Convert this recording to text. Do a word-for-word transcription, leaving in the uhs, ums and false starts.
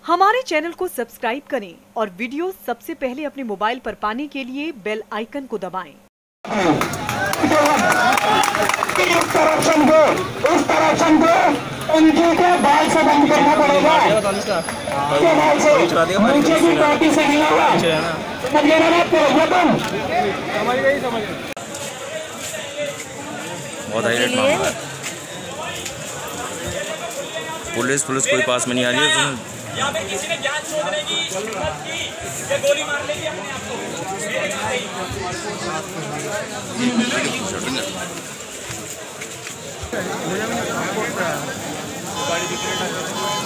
हमारे चैनल को सब्सक्राइब करें और वीडियो सबसे पहले अपने मोबाइल पर पाने के लिए बेल आइकन को दबाएं। इस करप्शन को इस करप्शन को उनके के बाल से बंद करना पड़ेगा। के बाल से नीचे की पार्टी से मिला हुआ समझ गया ना तुम? समझ गई समझ गई। बहुत हाई रेट मांग रहा है। पुलिस पुलिस कोई पास में नहीं आ रही है। तुम यहाँ पे किसी ने ज्ञान शोधने की हिम्मत की या गोली मार लेगी अपने आप को।